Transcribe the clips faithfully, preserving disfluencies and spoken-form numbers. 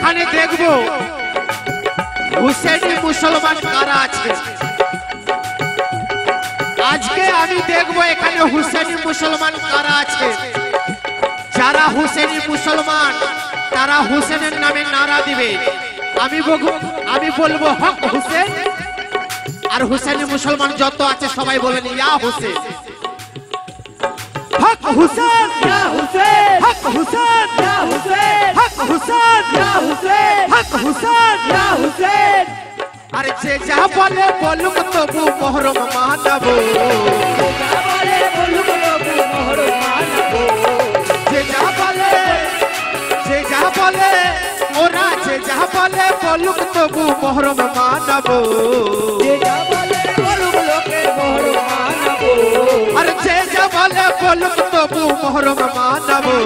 এখানে দেখবো হুসেনি মুসলমান কারা আছে। আজকে আমি দেখবো এখানে হুসেনি মুসলমান কারা আছে। যারা হুসেনি মুসলমান তারা হুসেনের নামে নারা দিবে। আমি আমি বলবো হক হুসেন, আর হুসেনি মুসলমান যত আছে সবাই বলেন ইয়া হুসেন, হক হুসেন, ইয়া হুসেন, হক হুসেন, ইয়া হুসেন, হক হুসেন, ইয়া হুসেন, হক হুসেন, ইয়া হুসেন। আরে যে যা বলে বলুক তবু মহরম মানাবো, যা বলে বলুক তবু মহরম মানাবো। যে যা বলে যে যা বলে ওরা যে যা বলে বলুক তবু মহরম মানাবো, যে যা বলে বলুক লোকে মহরম মানাবো। আরে যে যা বলে বলুক তবু মহরম মানাবো।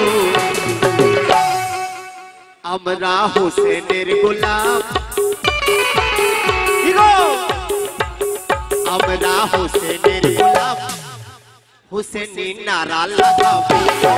আমরা হুসেনের গোলাম, আমরা হুসেনের গোলাম, হুসেনি নারা লাগাবো।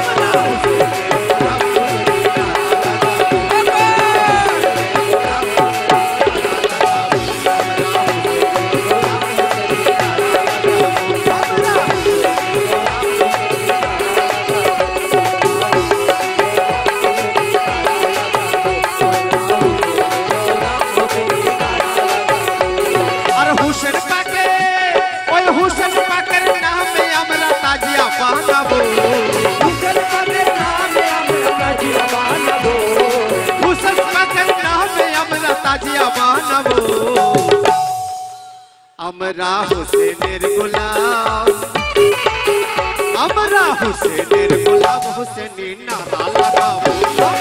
আমরা হুসেনের গোলাম, আমরা হুসেনের গোলাম, হুসেনি নারা লাগাবো।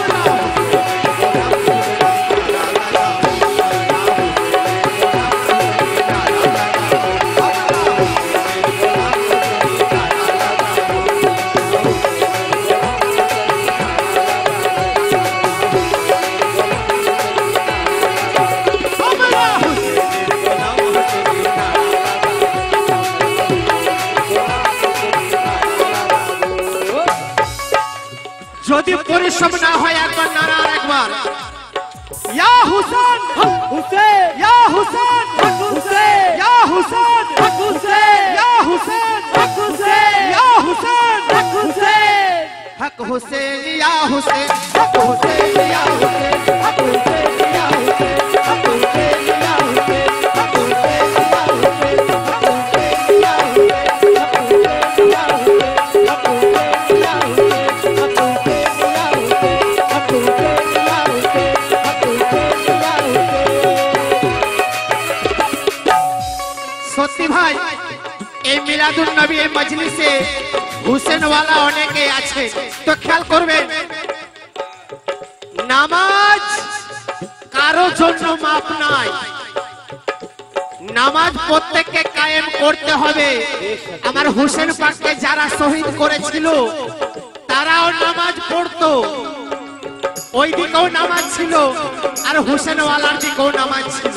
যদি পরিশ্রম না হয় একবার নারা একবার ইয়া হুসেন, হুসেন, ইয়া হুসেন, হুসেন, ইয়া হুসেন, হুসেন, ইয়া হুসেন, হুসেন, ইয়া হুসেন, হুসেন, হক হুসেন, ইয়া হুসেন, হক হুসেন, ইয়া হুসেন, হক হুসেন, ইয়া হুসেন, হক হুসেন, ইয়া হুসেন, হক হুসেন, ইয়া হুসেন, হক হুসেন, ইয়া হুসেন, হক হুসেন, ইয়া হুসেন, হক হুসেন, ইয়া হুসেন। সত্যি ভাই এই মিলাদুন নবী এই মজলিসে হুসেন ওয়ালা অনেকে আছে, তো খেয়াল করবেন নামাজ কারো জন্য মাপ নাই, নামাজ প্রত্যেককে কায়েম করতে হবে। আমার হুসেন পাককে যারা শহীদ করেছিল তারাও নামাজ পড়তো, ওই দিকেও নামাজ ছিল আর হুসেন ওয়ালার দিকেও নামাজ ছিল।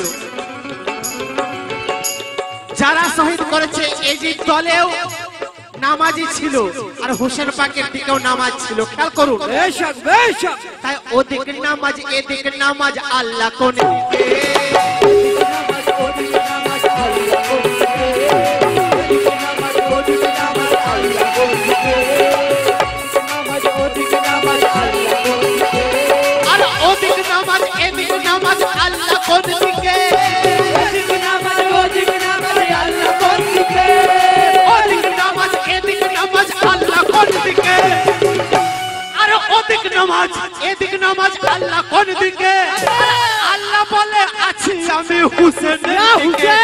যারা শহীদ করেছে এই যে দলেও নামাজি ছিল আর হুসেন পাকের দিকেও নামাজ ছিল। খেয়াল করুন, তাই ওদিকের নামাজ এদিকের নামাজ আল্লাহ কোন দিকে, আর ওদিক নামাজ এদিক নামাজ আল্লাহ কোন দিকে, ওদিক নামাজ ওদিক নামাজ আল্লাহ কোন দিকে, ওদিক নামাজ এদিক নামাজ আল্লাহ কোন দিকে, আর ওদিক নামাজ এদিক নামাজ আল্লাহ কোন দিকে। আল্লাহ বলে আছি আমি হুসেন, হুসেন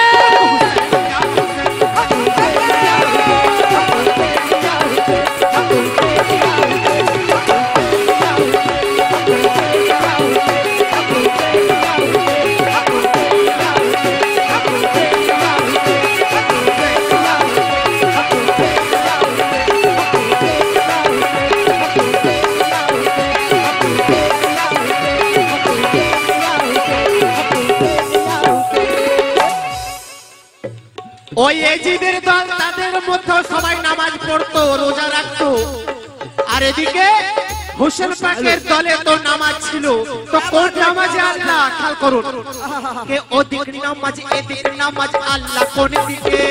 ওই এজিদের দল তাদের মধ্যে সবাই নামাজ পড়তো, রোজা রাখতো, আর এদিকে হোসেন পাকের দলে তো নামাজ ছিল, তো কোন নামাজে আল্লাহ খেয়াল করুন, কে ওদিক নামাজ এদিক নামাজ আল্লাহ কোন দিকে,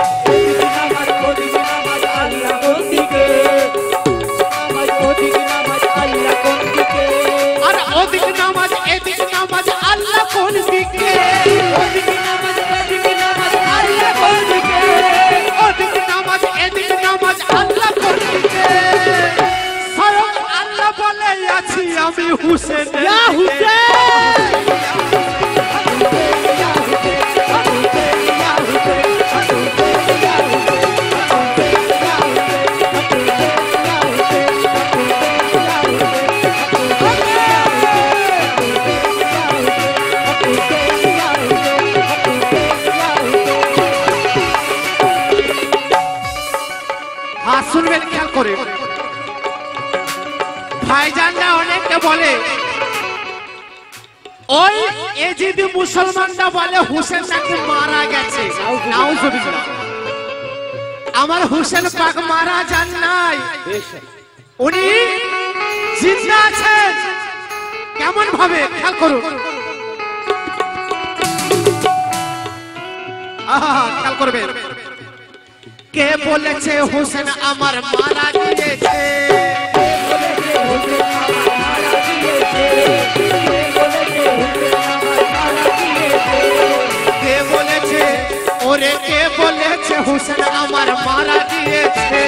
আর ওদিক নামাজ এদিক নামাজ আল্লাহ কোন দিকে, ওদিক নামাজ এদিক নামাজ আল্লাহ কোন দিকে, ওদিক নামাজ এদিক নামাজ আল্লাহ কোন দিকে, স্বয়ং আল্লাহ বলে আছি আমি হুসেন, ইয়া হুসেন শুনবেন খেয়াল করে। ভাইজানরা অনেকে বলে ওই এজিদি মুসলমানরা বলে হুসেন নাকি মারা গেছে, নাউজুবিল্লাহ। আমার হুসেন পাক মারা যান নাই, উনি জিন্দা আছেন। কেমন ভাবে খেয়াল করুন, আহা খেয়াল করবেন। কে বলেছে হুসেন আমার মারা গিয়েছে, কে বলেছে ওরে কে বলেছে হুসেন আমার মারা গিয়েছে,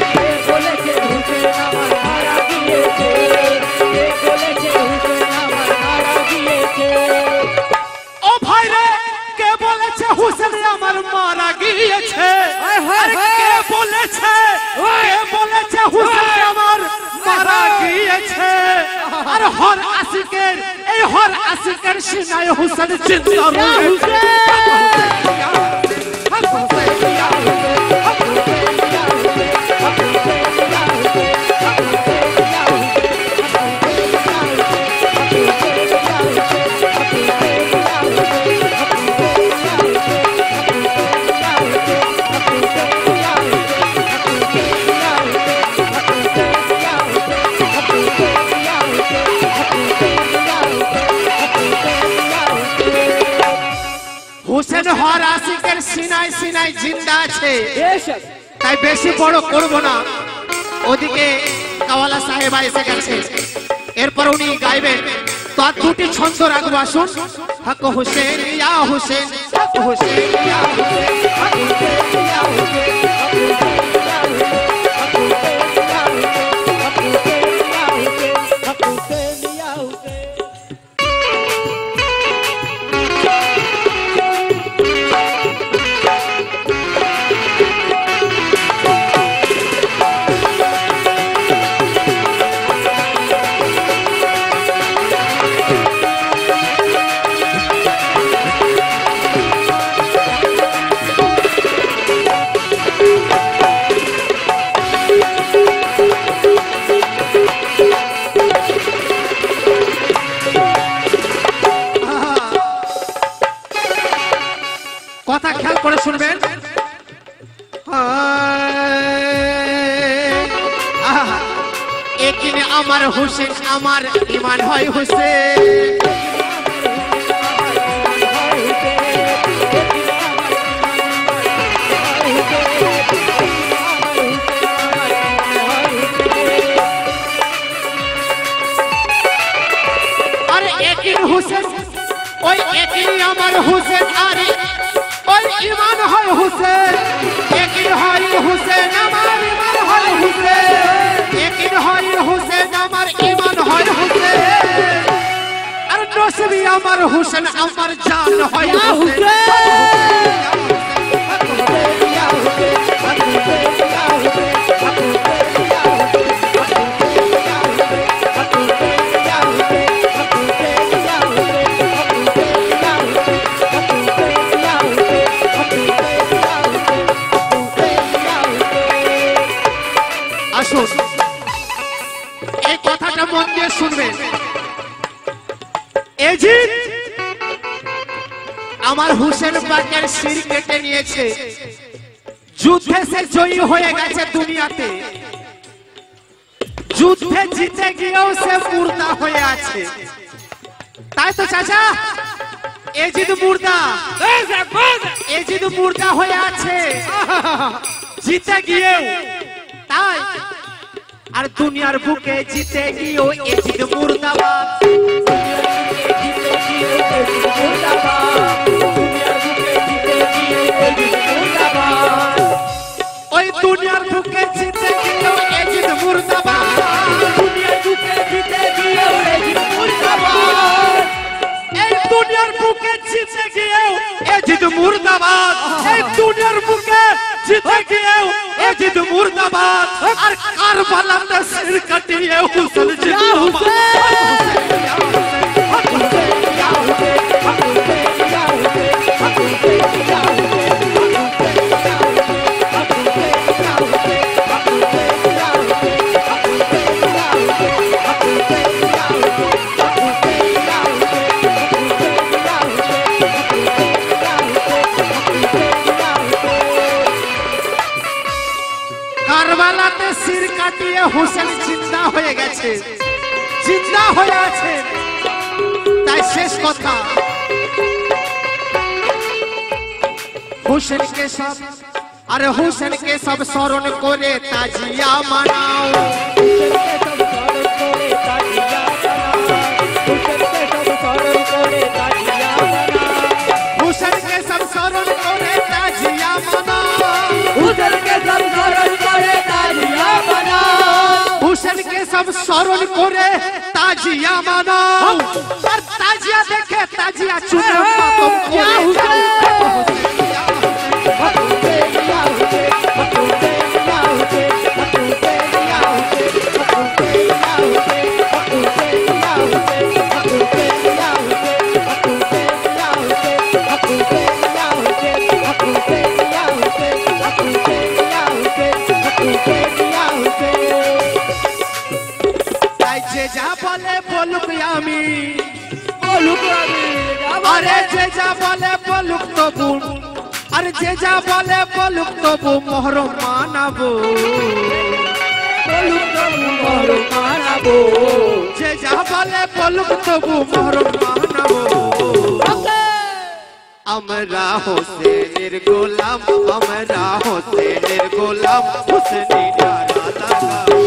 ও ভাই রে কে বলেছে হুসেন আমার মারা গিয়েছে, কে বলেছে কে বলেছে হুসেন আমার মারা গিয়েছে, আর হর আশিকের এই হর আশিকের সিনায় হুসেন জিন্দা রয়েছে। হুসেন হর আশিকের সিনায় সিনায় জিন্দা আছে, তাই বেশি বড় করব না। ওদিকে কাওয়ালা সাহেব এসে গেছে, এরপর উনি গাইবেন। তো আর দুটি ছন্দ রাখবো, আসুন। হক হুসেন ইয়া হুসেন, হক হুসেন ইয়া হুসেন, হক হুসেন ইয়া হুসেন, হক হুসেন ইয়া হুসেন, হক হুসেন ইয়া হুসেন। কথা খেয়াল করে শুনবেন। এখানে আমার হুসেন আমার ইমান হয় হুসেন, আরে একিন হুসেন ওই একিন আমার হুসেন, আরে ওই ইমান হয় হুসেন, একিন হয় হুসেন আমার ইমান হয় হুসেন, একিন হয় হুসেন আমার ইমান হয় হুসেন, আর নসবি আমার হুসেন আমার জান হয় হুসেন। আসুন এই কথাটা মন দিয়ে শুনবেন। এজিদ আমার হুসেন পাকের শির কেটে নিয়েছে, যুদ্ধে সে জয়ী হয়ে গেছে দুনিয়াতে। যুদ্ধে জিতে গিয়েও সে মুর্দা হয়ে আছে। তাই তো চাচা, এই যদি মুর্দা এই যদি মুর্দা হয়ে আছে জিতে গিয়েও, তাই আর দুনিয়ার বুকে জিতে গিয়েও এই যদি মুর্দাবাদ। ওই দুনিয়ার বুকে জিতে গিয়েও এই যদি মুর্দাবাদ। দুনিয়ার বুকে জিতে গিয়েও এই যদি মুর্দাবাদ। এই দুনিয়ার বুকে জিতে গিয়েও এই যদি মুর্দাবাদ। এই দুনিয়ার বুকে জিতে গিয়েও এই যদি মুর্দাবাদ। আর কারবালাতে সির কাটিয়ে হুসেন জিন্দাবাদ। কারবালাতে সির কাটিয়ে হুসেন জিন্দা হয়ে গেছে, জিন্দা হয়ে আছে। তাই শেষ কথা, হুসেন কে সব আরে হুসেন কে সব স্মরণ করে তাজিয়া মানাও। হুসেন কে সব স্মরণ করে তাজিয়া মানাও। হুসেন কে সব স্মরণ করে তাজিয়া মানাও। হুসেন কে সব স্মরণ করে তাজিয়া মানাও। আর তাজিয়া দেখে তাজিয়া চুনে খতম করে যা বলে বলুক আমি, বলুক আমি, আরে যে যা বলে বলুক তবু, আরে যে যা বলে বলুক তবু মহরম মানাবো। বলুক তবু মহরম মানাবো। যে যা বলে বলুক তবু মহরম মানাবো। আমরা হোসেনের গোলাম, আমরা হোসেনের গোলাম, হোসেনের নারা লাগাবো।